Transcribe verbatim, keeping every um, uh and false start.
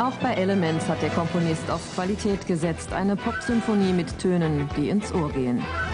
Auch bei Elements hat der Komponist auf Qualität gesetzt, eine Popsymphonie mit Tönen, die ins Ohr gehen.